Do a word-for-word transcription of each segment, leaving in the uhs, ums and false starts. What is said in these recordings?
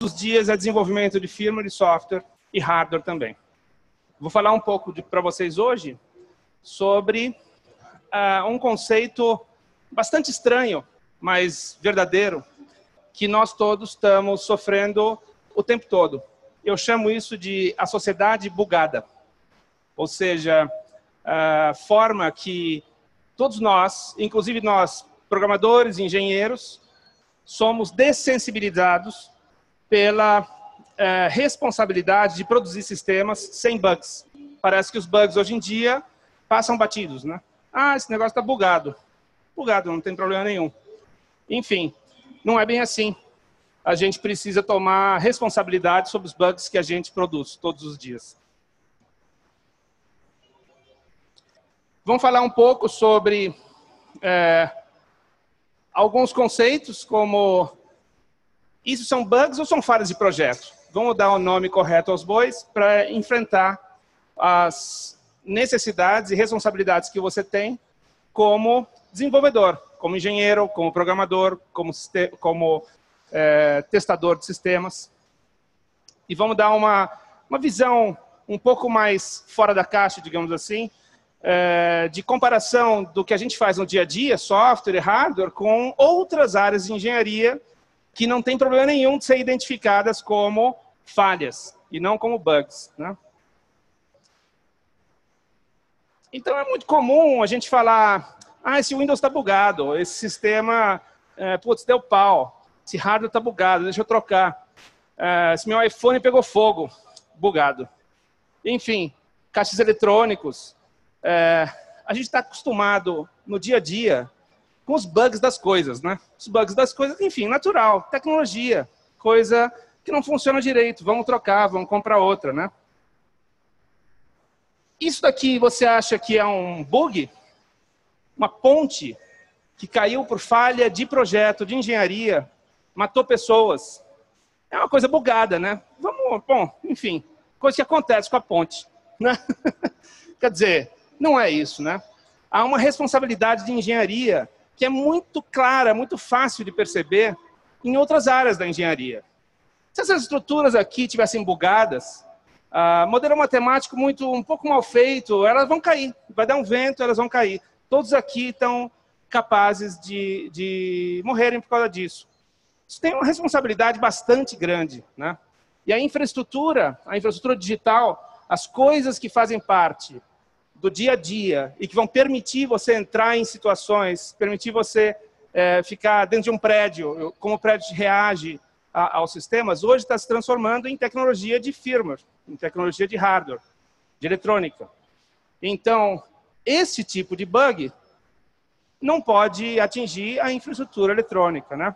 os dias é desenvolvimento de firmware, de software e hardware também. Vou falar um pouco para vocês hoje sobre uh, um conceito bastante estranho, mas verdadeiro, que nós todos estamos sofrendo o tempo todo. Eu chamo isso de a sociedade bugada. Ou seja, a forma que todos nós, inclusive nós, programadores, engenheiros, somos dessensibilizados pela eh, responsabilidade de produzir sistemas sem bugs. Parece que os bugs hoje em dia passam batidos, né? Ah, esse negócio está bugado. Bugado, não tem problema nenhum. Enfim, não é bem assim. A gente precisa tomar responsabilidade sobre os bugs que a gente produz todos os dias. Vamos falar um pouco sobre é, alguns conceitos, como isso são bugs ou são falhas de projeto? Vamos dar o nome correto aos bois para enfrentar as necessidades e responsabilidades que você tem como desenvolvedor, como engenheiro, como programador, como, como é, testador de sistemas. E vamos dar uma, uma visão um pouco mais fora da caixa, digamos assim, é, de comparação do que a gente faz no dia a dia, software e hardware, com outras áreas de engenharia que não tem problema nenhum de ser identificadas como falhas e não como bugs, né? Então é muito comum a gente falar, ah, esse Windows está bugado, esse sistema, é, putz, deu pau, esse hardware está bugado, deixa eu trocar, é, esse meu iPhone pegou fogo, bugado. Enfim, caixas eletrônicos, é, a gente está acostumado no dia a dia com os bugs das coisas, né? Os bugs das coisas, enfim, natural, tecnologia, coisa que não funciona direito, vamos trocar, vamos comprar outra, né? Isso daqui você acha que é um bug? Uma ponte que caiu por falha de projeto, de engenharia, matou pessoas. É uma coisa bugada, né? Vamos, bom, enfim, coisa que acontece com a ponte, né? Quer dizer, não é isso, né? Há uma responsabilidade de engenharia que é muito clara, muito fácil de perceber em outras áreas da engenharia. Se essas estruturas aqui tivessem bugadas, Uh, modelo matemático muito, um pouco mal feito, elas vão cair. Vai dar um vento, elas vão cair. Todos aqui estão capazes de, de morrerem por causa disso. Isso tem uma responsabilidade bastante grande, né? E a infraestrutura, a infraestrutura digital, as coisas que fazem parte do dia a dia e que vão permitir você entrar em situações, permitir você é, ficar dentro de um prédio, como o prédio reage a, aos sistemas, hoje está se transformando em tecnologia de firmware, em tecnologia de hardware, de eletrônica. Então, esse tipo de bug não pode atingir a infraestrutura eletrônica, né?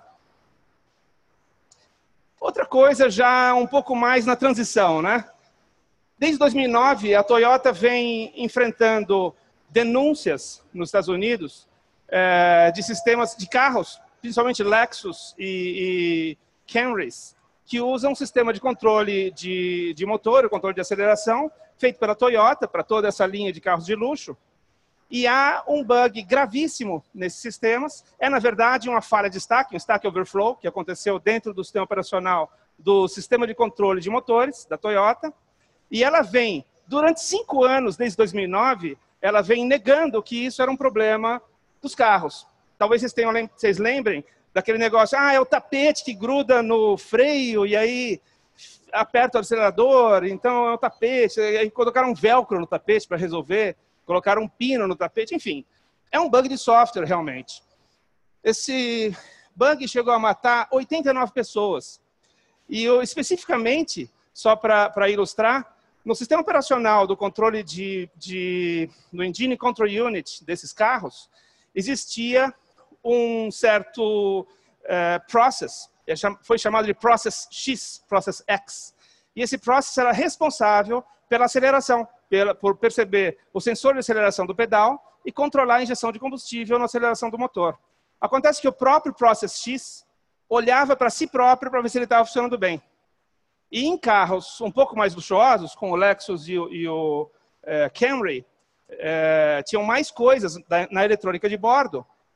Outra coisa já um pouco mais na transição, né? Desde dois mil e nove, a Toyota vem enfrentando denúncias nos Estados Unidos é, de sistemas de carros, principalmente Lexus e, e Camrys, que usam um sistema de controle de, de motor, o controle de aceleração, feito pela Toyota, para toda essa linha de carros de luxo. E há um bug gravíssimo nesses sistemas. É, na verdade, uma falha de stack, um stack overflow, que aconteceu dentro do sistema operacional do sistema de controle de motores da Toyota. E ela vem, durante cinco anos, desde dois mil e nove, ela vem negando que isso era um problema dos carros. Talvez vocês, tenham, vocês lembrem daquele negócio, ah, é o tapete que gruda no freio e aí aperta o acelerador, então é o tapete. E aí colocaram um velcro no tapete para resolver, colocaram um pino no tapete, enfim. É um bug de software, realmente. Esse bug chegou a matar oitenta e nove pessoas. E eu, especificamente, só para ilustrar, no sistema operacional do controle de, de, do Engine Control Unit desses carros, existia um certo uh, process, foi chamado de Process X, Process X. E esse process era responsável pela aceleração, pela, por perceber o sensor de aceleração do pedal e controlar a injeção de combustível na aceleração do motor. Acontece que o próprio Process X olhava para si próprio para ver se ele estava funcionando bem. E em carros um pouco mais luxuosos, como o Lexus e o, e o uh, Camry, uh, tinham mais coisas da, na eletrônica de bordo,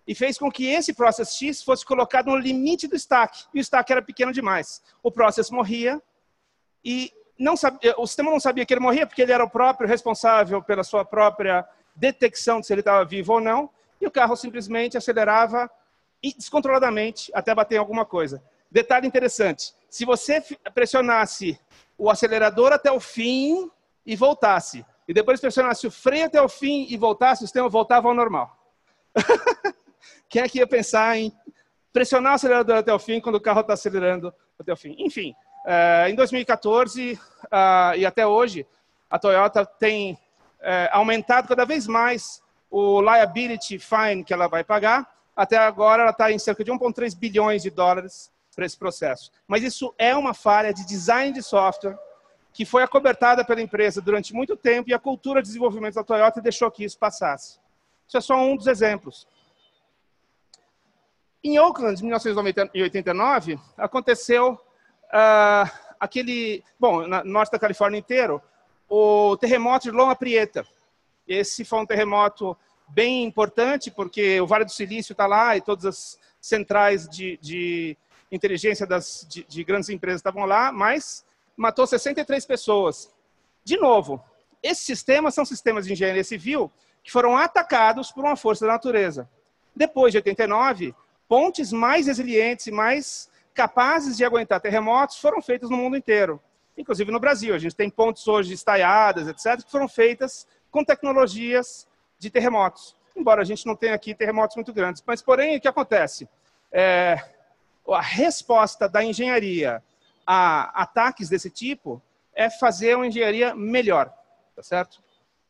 e fez com que esse Process X fosse colocado no limite do stack, e o stack era pequeno demais. O Process morria, e não sabia, o sistema não sabia que ele morria, porque ele era o próprio responsável pela sua própria detecção de se ele estava vivo ou não, e o carro simplesmente acelerava descontroladamente até bater em alguma coisa. Detalhe interessante, se você pressionasse o acelerador até o fim e voltasse, e depois pressionasse o freio até o fim e voltasse, o sistema voltava ao normal. Quem é que ia pensar em pressionar o acelerador até o fim quando o carro está acelerando até o fim? Enfim, uh, em dois mil e quatorze uh, e até hoje, a Toyota tem uh, aumentado cada vez mais o liability fine que ela vai pagar. Até agora, ela está em cerca de um vírgula três bilhões de dólares para esse processo. Mas isso é uma falha de design de software que foi acobertada pela empresa durante muito tempo, e a cultura de desenvolvimento da Toyota deixou que isso passasse. Isso é só um dos exemplos. Em Oakland, em mil novecentos e oitenta e nove, aconteceu uh, aquele... Bom, no norte da Califórnia inteiro, o terremoto de Loma Prieta. Esse foi um terremoto bem importante, porque o Vale do Silício está lá e todas as centrais de, de inteligência das, de, de grandes empresas estavam lá, mas matou sessenta e três pessoas. De novo, esses sistemas são sistemas de engenharia civil que foram atacados por uma força da natureza. Depois de oitenta e nove, pontes mais resilientes e mais capazes de aguentar terremotos foram feitas no mundo inteiro. Inclusive no Brasil. A gente tem pontes hoje estaiadas, etcétera, que foram feitas com tecnologias de terremotos. Embora a gente não tenha aqui terremotos muito grandes. Mas, porém, o que acontece? É, a resposta da engenharia a ataques desse tipo é fazer uma engenharia melhor. Tá certo?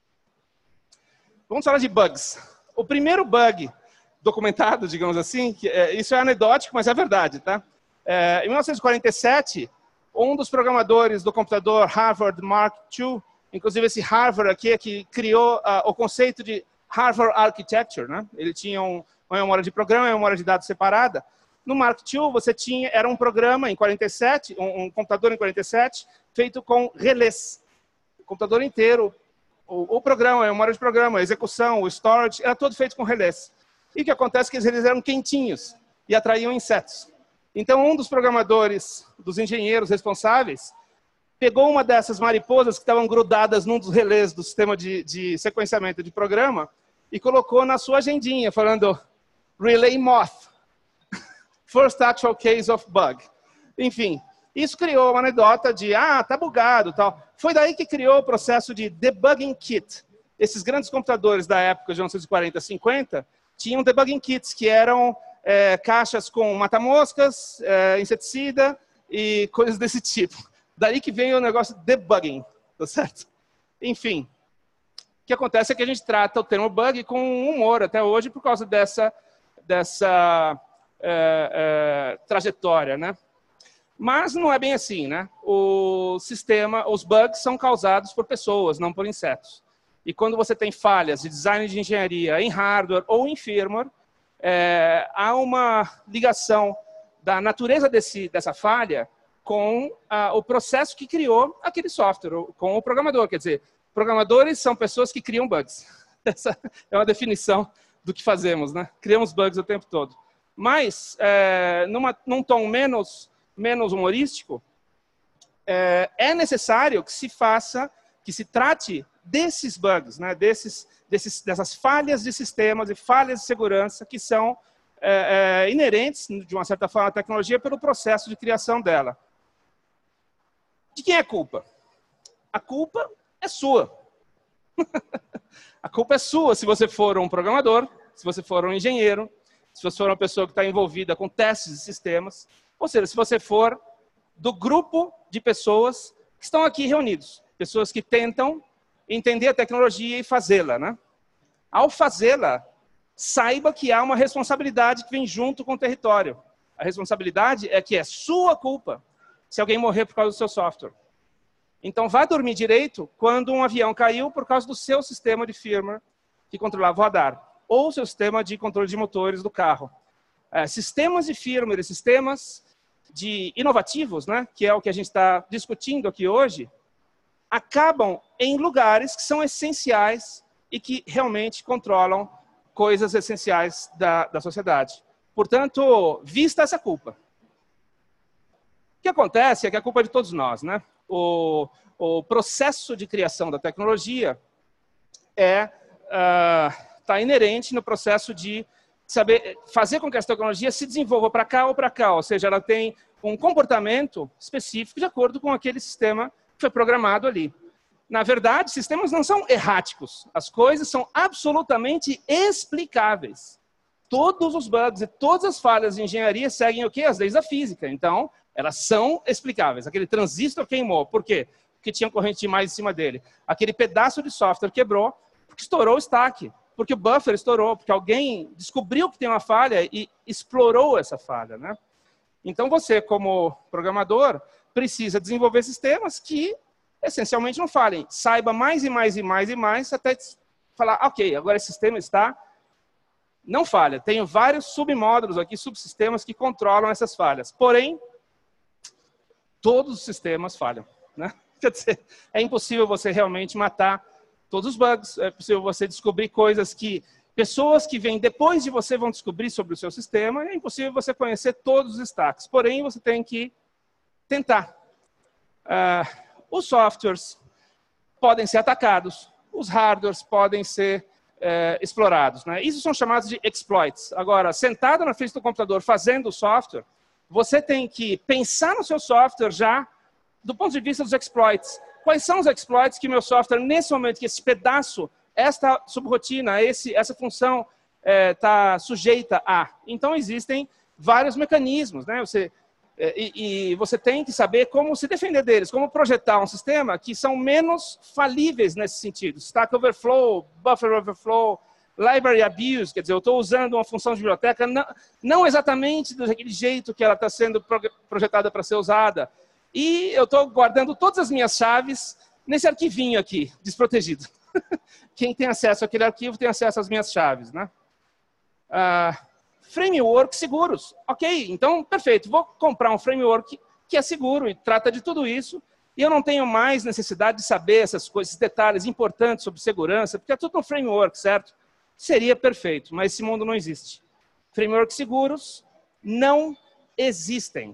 Vamos falar de bugs. O primeiro bug documentado, digamos assim, que é, isso é anedótico, mas é verdade, tá? É, em mil novecentos e quarenta e sete, um dos programadores do computador Harvard Mark dois, inclusive esse Harvard aqui é que criou uh, o conceito de Harvard Architecture, né? Ele tinha um, uma memória de programa e uma memória de dados separada. No Mark dois, você tinha, era um programa em quarenta e sete, um, um computador em quarenta e sete, feito com relés. O computador inteiro, o, o programa, a memória de programa, a execução, o storage, era todo feito com relés. E o que acontece é que eles eram quentinhos e atraíam insetos. Então, um dos programadores, dos engenheiros responsáveis, pegou uma dessas mariposas que estavam grudadas num dos relés do sistema de, de sequenciamento de programa e colocou na sua agendinha, falando Relay Moth, First Actual Case of Bug. Enfim, isso criou uma anedota de, ah, tá bugado, tal. Foi daí que criou o processo de Debugging Kit. Esses grandes computadores da época de mil novecentos e quarenta, cinquenta, tinham debugging kits, que eram é, caixas com mata-moscas, é, inseticida e coisas desse tipo. Daí que vem o negócio de debugging, tá certo? Enfim, o que acontece é que a gente trata o termo bug com humor até hoje por causa dessa, dessa é, é, trajetória, né? Mas não é bem assim, né? O sistema, os bugs são causados por pessoas, não por insetos. E quando você tem falhas de design de engenharia em hardware ou em firmware, é, há uma ligação da natureza desse, dessa falha com ah, o processo que criou aquele software, com o programador. Quer dizer, programadores são pessoas que criam bugs. Essa é uma definição do que fazemos, né? Criamos bugs o tempo todo. Mas, é, numa, num tom menos, menos humorístico, é, é necessário que se faça, que se trate desses bugs, né? desses, desses, dessas falhas de sistemas e falhas de segurança que são é, é, inerentes, de uma certa forma, à tecnologia pelo processo de criação dela. De quem é a culpa? A culpa é sua. A culpa é sua se você for um programador, se você for um engenheiro, se você for uma pessoa que está envolvida com testes de sistemas, ou seja, se você for do grupo de pessoas que estão aqui reunidos, pessoas que tentam entender a tecnologia e fazê-la, né? Ao fazê-la, saiba que há uma responsabilidade que vem junto com o território. A responsabilidade é que é sua culpa se alguém morrer por causa do seu software. Então, vá dormir direito quando um avião caiu por causa do seu sistema de firmware que controlava o radar, ou o seu sistema de controle de motores do carro. É, sistemas de firmware, sistemas de inovativos, né, que é o que a gente está discutindo aqui hoje, acabam em lugares que são essenciais e que realmente controlam coisas essenciais da, da sociedade. Portanto, vista essa culpa. O que acontece é que a culpa é de todos nós, né? O, o processo de criação da tecnologia é, uh, tá inerente no processo de saber fazer com que essa tecnologia se desenvolva para cá ou para cá, ou seja, ela tem um comportamento específico de acordo com aquele sistema que foi programado ali. Na verdade, sistemas não são erráticos, as coisas são absolutamente explicáveis. Todos os bugs e todas as falhas de engenharia seguem o quê? As leis da física. Então, elas são explicáveis. Aquele transistor queimou. Por quê? Porque tinha corrente demais em cima dele. Aquele pedaço de software quebrou porque estourou o stack. Porque o buffer estourou. Porque alguém descobriu que tem uma falha e explorou essa falha, né? Então, você, como programador, precisa desenvolver sistemas que, essencialmente, não falhem. Saiba mais e mais e mais e mais até falar, ok, agora esse sistema está... não falha. Tenho vários submódulos aqui, subsistemas que controlam essas falhas. Porém, todos os sistemas falham, né? Quer dizer, é impossível você realmente matar todos os bugs, é possível você descobrir coisas que pessoas que vêm depois de você vão descobrir sobre o seu sistema, é impossível você conhecer todos os stacks. Porém, você tem que tentar. Uh, os softwares podem ser atacados, os hardwares podem ser É, explorados, né? Isso são chamados de exploits. Agora, sentado na frente do computador fazendo o software, você tem que pensar no seu software já do ponto de vista dos exploits. Quais são os exploits que meu software, nesse momento, que esse pedaço, esta subrotina, esse, essa função está é, sujeita a? Então, existem vários mecanismos, né? Você, é, e, e você tem que saber como se defender deles, como projetar um sistema que são menos falíveis nesse sentido. Stack Overflow, Buffer Overflow, Library Abuse, quer dizer, eu estou usando uma função de biblioteca não, não exatamente daquele jeito que ela está sendo projetada para ser usada. E eu estou guardando todas as minhas chaves nesse arquivinho aqui, desprotegido. Quem tem acesso àquele arquivo tem acesso às minhas chaves, né? Ah, frameworks seguros. Ok, então, perfeito. Vou comprar um framework que é seguro e trata de tudo isso. E eu não tenho mais necessidade de saber essas coisas, esses detalhes importantes sobre segurança, porque é tudo no framework, certo? Seria perfeito, mas esse mundo não existe. Frameworks seguros não existem.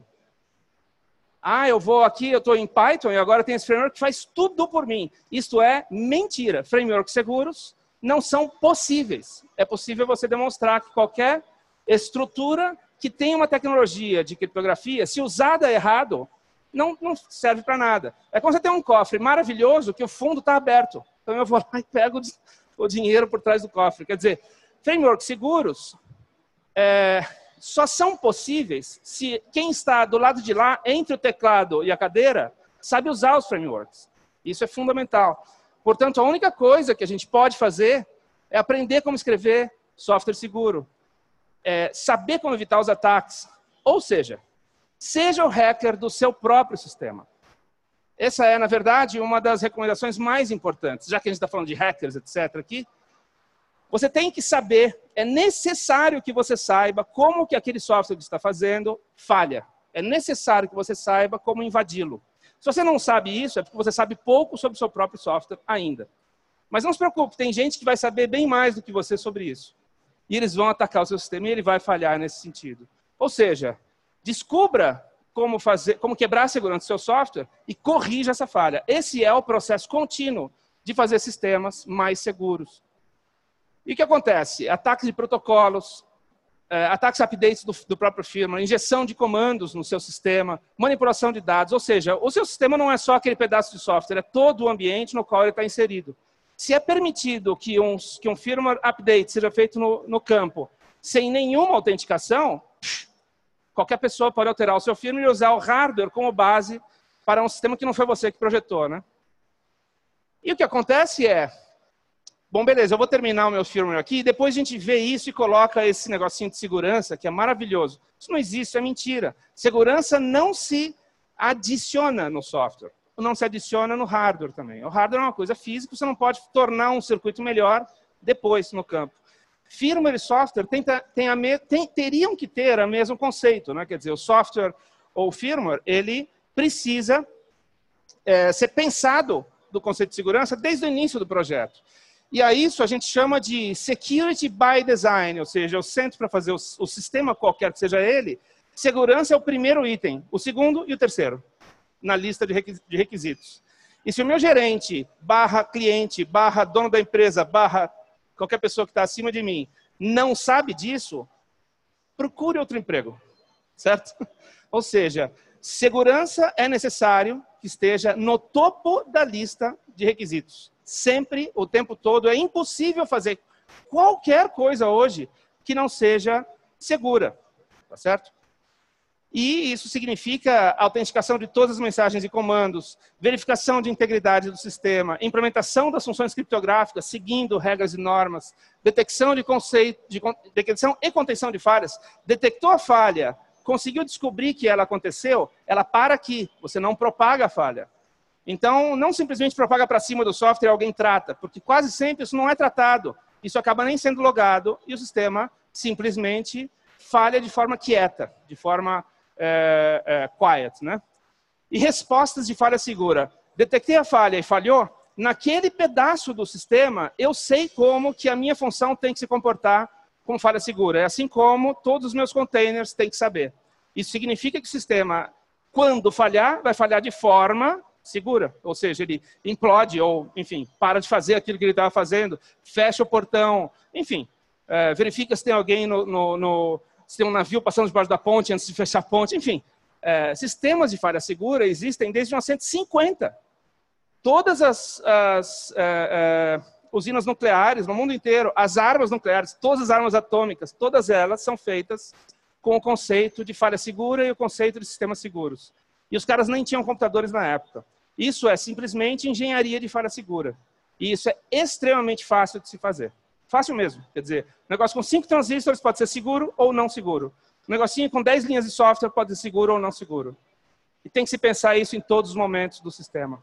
Ah, eu vou aqui, eu estou em Python e agora tem esse framework que faz tudo por mim. Isto é mentira. Frameworks seguros não são possíveis. É possível você demonstrar que qualquer estrutura que tem uma tecnologia de criptografia, se usada errado, não, não serve para nada. É como você tem um cofre maravilhoso que o fundo está aberto. Então eu vou lá e pego o dinheiro por trás do cofre. Quer dizer, frameworks seguros é, só são possíveis se quem está do lado de lá, entre o teclado e a cadeira, sabe usar os frameworks. Isso é fundamental. Portanto, a única coisa que a gente pode fazer é aprender como escrever software seguro. É, saber como evitar os ataques. Ou seja, seja o hacker do seu próprio sistema. Essa é, na verdade, uma das recomendações mais importantes. Já que a gente está falando de hackers, etcétera aqui, você tem que saber, é necessário que você saiba como que aquele software que você está fazendo falha. É necessário que você saiba como invadi-lo. Se você não sabe isso, é porque você sabe pouco sobre o seu próprio software ainda. Mas não se preocupe, tem gente que vai saber bem mais do que você sobre isso. E eles vão atacar o seu sistema e ele vai falhar nesse sentido. Ou seja, descubra como, fazer, como quebrar a segurança do seu software e corrija essa falha. Esse é o processo contínuo de fazer sistemas mais seguros. E o que acontece? Ataques de protocolos, é, ataques updates do, do próprio firmware, injeção de comandos no seu sistema, manipulação de dados. Ou seja, o seu sistema não é só aquele pedaço de software, é todo o ambiente no qual ele está inserido. Se é permitido que um, que um firmware update seja feito no, no campo sem nenhuma autenticação, qualquer pessoa pode alterar o seu firmware e usar o hardware como base para um sistema que não foi você que projetou, né? E o que acontece é, bom, beleza, eu vou terminar o meu firmware aqui, e depois a gente vê isso e coloca esse negocinho de segurança, que é maravilhoso. Isso não existe, isso é mentira. Segurança não se adiciona no software. Não se adiciona no hardware também. O hardware é uma coisa física, você não pode tornar um circuito melhor depois no campo. Firmware e software tenta, tem a me, tem, teriam que ter o mesmo conceito, né? Quer dizer, o software ou o firmware, ele precisa é, ser pensado do conceito de segurança desde o início do projeto. E a isso a gente chama de Security by Design, ou seja, eu sento para fazer o, o sistema qualquer que seja ele, segurança é o primeiro item, o segundo e o terceiro, na lista de requisitos. E se o meu gerente, barra cliente, barra dono da empresa, barra qualquer pessoa que está acima de mim, não sabe disso, procure outro emprego, certo? Ou seja, segurança é necessário que esteja no topo da lista de requisitos. Sempre, o tempo todo, é impossível fazer qualquer coisa hoje que não seja segura, tá certo? E isso significa autenticação de todas as mensagens e comandos, verificação de integridade do sistema, implementação das funções criptográficas, seguindo regras e normas, detecção de conceito, de detecção e contenção de falhas. Detectou a falha, conseguiu descobrir que ela aconteceu, ela para aqui, você não propaga a falha. Então, não simplesmente propaga para cima do software e alguém trata, porque quase sempre isso não é tratado. Isso acaba nem sendo logado e o sistema simplesmente falha de forma quieta, de forma é, é, quiet, né? E respostas de falha segura. Detectei a falha e falhou, naquele pedaço do sistema, eu sei como que a minha função tem que se comportar com falha segura. É assim como todos os meus containers têm que saber. Isso significa que o sistema, quando falhar, vai falhar de forma segura, ou seja, ele implode ou, enfim, para de fazer aquilo que ele estava fazendo, fecha o portão, enfim, é, verifica se tem alguém no, no, no, se tem um navio passando debaixo da ponte antes de fechar a ponte, enfim. É, sistemas de falha segura existem desde mil novecentos e cinquenta. Todas as, as é, é, usinas nucleares no mundo inteiro, as armas nucleares, todas as armas atômicas, todas elas são feitas com o conceito de falha segura e o conceito de sistemas seguros. E os caras nem tinham computadores na época. Isso é simplesmente engenharia de falha segura. E isso é extremamente fácil de se fazer. Fácil mesmo. Quer dizer, um negócio com cinco transistores pode ser seguro ou não seguro. Um negocinho com dez linhas de software pode ser seguro ou não seguro. E tem que se pensar isso em todos os momentos do sistema.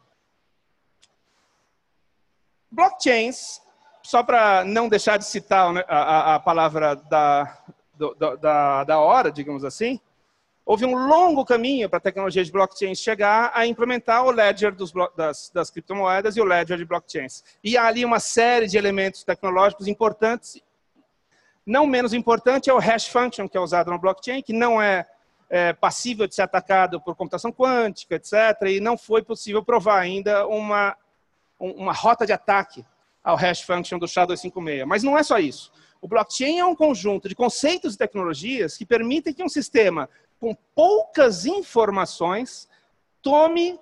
Blockchains, só para não deixar de citar a, a, a palavra da, do, da, da hora, digamos assim, houve um longo caminho para a tecnologia de blockchains chegar a implementar o ledger dos, das, das criptomoedas e o ledger de blockchains. E há ali uma série de elementos tecnológicos importantes. Não menos importante é o hash function, que é usado no blockchain, que não é, é passível de ser atacado por computação quântica, etcétera. E não foi possível provar ainda uma, uma rota de ataque ao hash function do S H A doiscentos e cinquenta e seis. Mas não é só isso. O blockchain é um conjunto de conceitos e tecnologias que permitem que um sistema com poucas informações, tome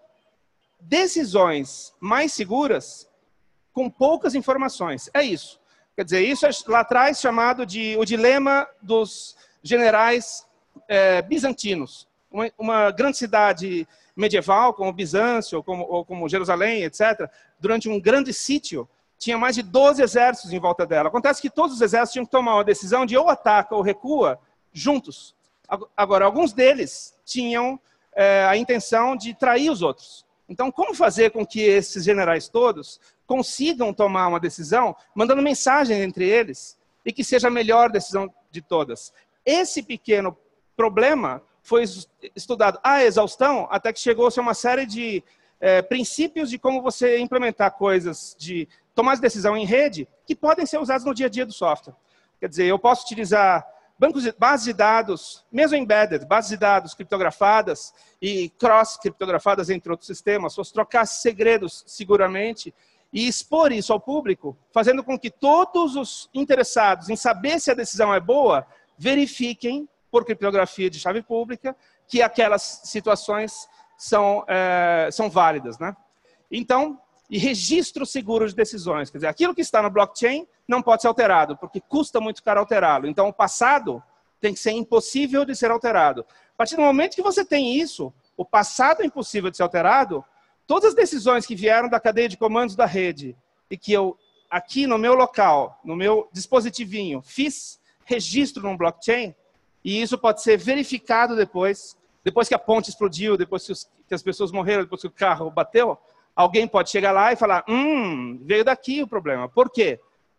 decisões mais seguras com poucas informações. É isso. Quer dizer, isso é lá atrás chamado de o dilema dos generais é, bizantinos. Uma, uma grande cidade medieval, como Bizâncio, ou como, ou como Jerusalém, etcétera, durante um grande sítio, tinha mais de doze exércitos em volta dela. Acontece que todos os exércitos tinham que tomar uma decisão de ou ataca ou recua juntos. Agora, alguns deles tinham é, a intenção de trair os outros. Então, como fazer com que esses generais todos consigam tomar uma decisão, mandando mensagem entre eles, e que seja a melhor decisão de todas? Esse pequeno problema foi estudado à exaustão, até que chegou-se a uma série de é, princípios de como você implementar coisas de tomar decisão em rede, que podem ser usados no dia a dia do software. Quer dizer, eu posso utilizar bancos de, bases de dados, mesmo embedded, bases de dados criptografadas e cross-criptografadas entre outros sistemas, posso trocar segredos seguramente e expor isso ao público, fazendo com que todos os interessados em saber se a decisão é boa, verifiquem, por criptografia de chave pública, que aquelas situações são, é, são válidas, né? Então, e registro seguro de decisões. Quer dizer, aquilo que está no blockchain não pode ser alterado, porque custa muito caro alterá-lo. Então, o passado tem que ser impossível de ser alterado. A partir do momento que você tem isso, o passado é impossível de ser alterado, todas as decisões que vieram da cadeia de comandos da rede e que eu, aqui no meu local, no meu dispositivinho, fiz registro num blockchain, e isso pode ser verificado depois, depois que a ponte explodiu, depois que, os, que as pessoas morreram, depois que o carro bateu, alguém pode chegar lá e falar, hum, veio daqui o problema. Por quê?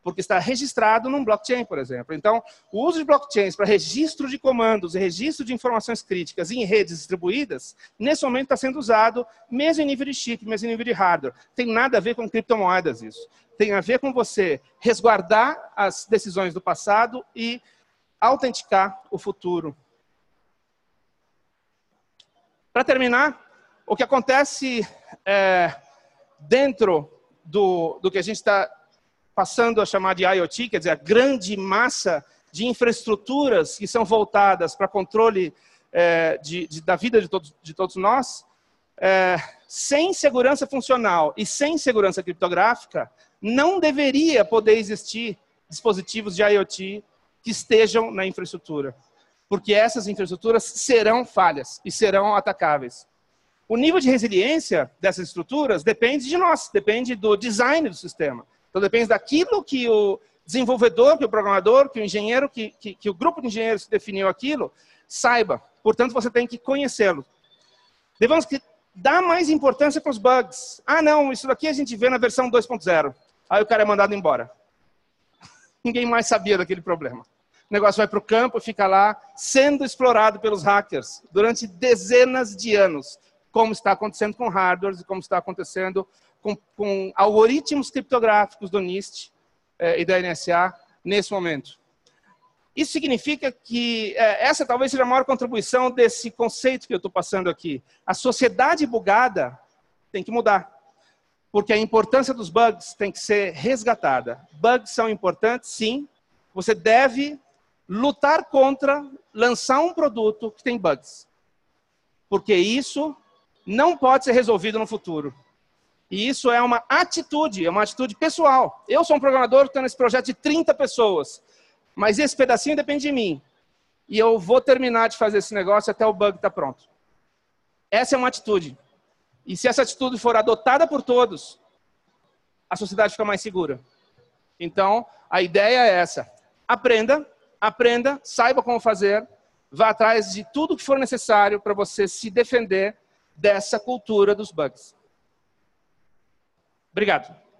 porque está registrado num blockchain, por exemplo. Então, o uso de blockchains para registro de comandos e registro de informações críticas em redes distribuídas, nesse momento está sendo usado mesmo em nível de chip, mesmo em nível de hardware. Tem nada a ver com criptomoedas isso. Tem a ver com você resguardar as decisões do passado e autenticar o futuro. Para terminar, o que acontece é, dentro do, do que a gente está passando a chamar de IoT, quer dizer, a grande massa de infraestruturas que são voltadas para controle é, de, de, da vida de todos, de todos nós, é, sem segurança funcional e sem segurança criptográfica, não deveria poder existir dispositivos de IoT que estejam na infraestrutura, porque essas infraestruturas serão falhas e serão atacáveis. O nível de resiliência dessas estruturas depende de nós, depende do design do sistema. Então, depende daquilo que o desenvolvedor, que o programador, que o engenheiro, que, que, que o grupo de engenheiros que definiu aquilo, saiba. Portanto, você tem que conhecê-lo. Devemos que dar mais importância para os bugs. Ah, não, isso daqui a gente vê na versão dois ponto zero. Aí o cara é mandado embora. Ninguém mais sabia daquele problema. O negócio vai para o campo e fica lá, sendo explorado pelos hackers durante dezenas de anos, como está acontecendo com hardwares e como está acontecendo com, com algoritmos criptográficos do NIST eh, e da N S A nesse momento. Isso significa que eh, essa talvez seja a maior contribuição desse conceito que eu estou passando aqui. A sociedade bugada tem que mudar, porque a importância dos bugs tem que ser resgatada. Bugs são importantes, sim. Você deve lutar contra lançar um produto que tem bugs, porque isso não pode ser resolvido no futuro. E isso é uma atitude, é uma atitude pessoal. Eu sou um programador que está nesse projeto de trinta pessoas, mas esse pedacinho depende de mim. E eu vou terminar de fazer esse negócio até o bug estar pronto. Essa é uma atitude. E se essa atitude for adotada por todos, a sociedade fica mais segura. Então, a ideia é essa. Aprenda, aprenda, saiba como fazer, vá atrás de tudo que for necessário para você se defender dessa cultura dos bugs. Obrigado.